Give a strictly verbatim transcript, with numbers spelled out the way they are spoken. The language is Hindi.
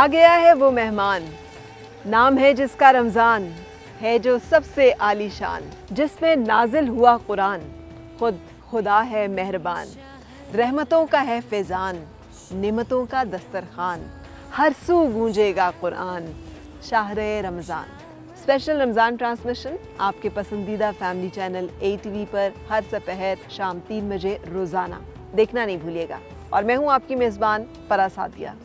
आ गया है वो मेहमान, नाम है जिसका रमज़ान, है जो सबसे आलीशान, जिसमें नाजिल हुआ कुरान, खुद खुदा है मेहरबान। रहमतों का है फैज़ान, नेमतों का दस्तरखान, हर सू गूंजेगा कुरान, शाहरे रमज़ान। स्पेशल रमज़ान ट्रांसमिशन आपके पसंदीदा family channel A T V पर हर सपहर शाम तीन बजे रोज़ाना देखना नहीं भूलिएगा। और मैं हूँ आपकी मेज़बान परा सादिया।